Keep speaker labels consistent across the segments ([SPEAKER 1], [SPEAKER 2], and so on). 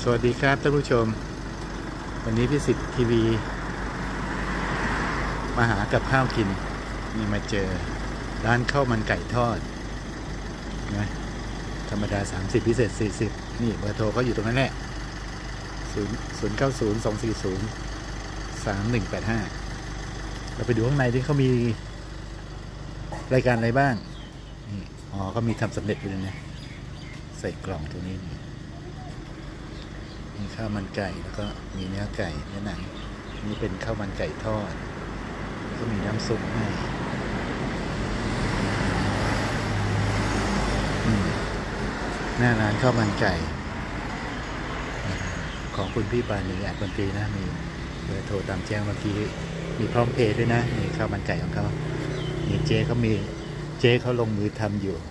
[SPEAKER 1] สวัสดีครับท่านผู้ชมวันนี้พิสิทธิ์ทีวีมาหากับข้าวกินนี่มาเจอร้านข้าวมันไก่ทอดนะธรรมดา30พิเศษ40นี่เบอร์โทรเขาอยู่ตรงนั้นแหละ090-240-3185เราไปดูข้างในที่เขามีรายการอะไรบ้างนี่อ๋อเขามีทำสำเร็จอยู่เลยนะใส่กล่องตรงนี้มีข้าวมันไก่แล้วก็มีเนื้อไก่เนื้อหนังนี่เป็นข้าวมันไก่ทอดแล้วก็มีน้ำซุปให้หน้าร้านข้าวมันไก่ของคุณพี่ปานีดนตรีนะมีเบอร์โทรตามแจ้งเมื่อกี้มีพร้อมเพย์ด้วยนะนี่ข้าวมันไก่ของเขานี่เจ๊เขาลงมือทำอยู่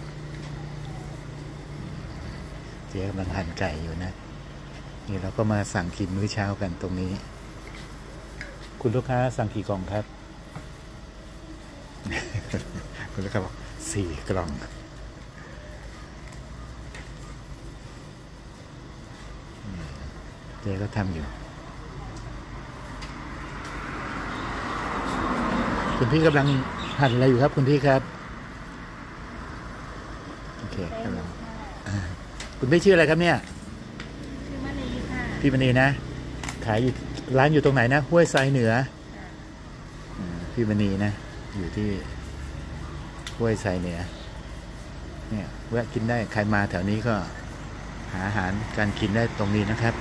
[SPEAKER 1] เจ๊กำลังหั่นไก่อยู่นะนี่เราก็มาสั่งกินมื้อเช้ากันตรงนี้คุณลูกค้าสั่งกี่กล่องครับ คุณลูกค้าบอก4 กล่องเจ๊ก็ทำอยู่คุณพี่กำลังหั่นอะไรอยู่ครับคุณพี่ครับโอเคกำลังคุณพี่ชื่ออะไรครับเนี่ยพี่มณีนะขายอยู่ร้านอยู่ตรงไหนนะห้วยทรายเหนือพี่มณีนะอยู่ที่ห้วยทรายเหนือเนี่ยแวะกินได้ใครมาแถวนี้ก็หาอาหารการกินได้ตรงนี้นะครับ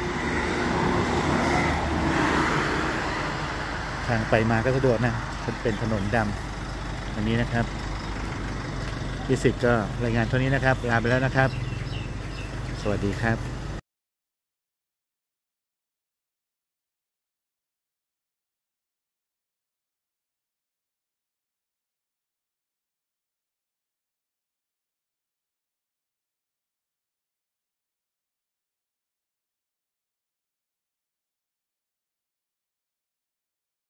[SPEAKER 1] ทางไปมาก็สะดวกนะเป็นถนนดำอันนี้นะครับพิสิทธิ์ก็รายงานเท่านี้นะครับลาไปแล้วนะครับสวัสดีครับ